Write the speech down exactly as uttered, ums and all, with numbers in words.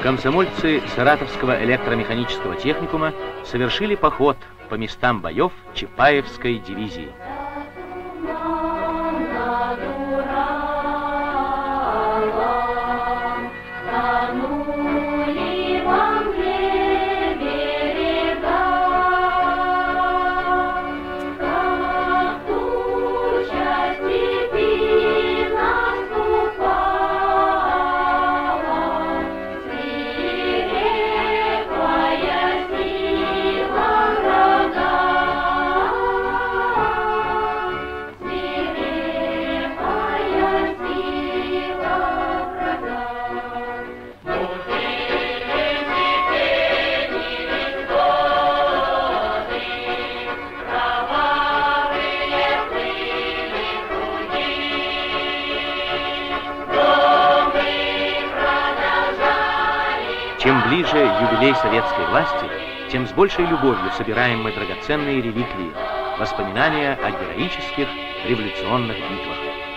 Комсомольцы Саратовского электромеханического техникума совершили поход по местам боев Чапаевской дивизии. Чем ближе юбилей советской власти, тем с большей любовью собираем мы драгоценные реликвии, воспоминания о героических революционных битвах.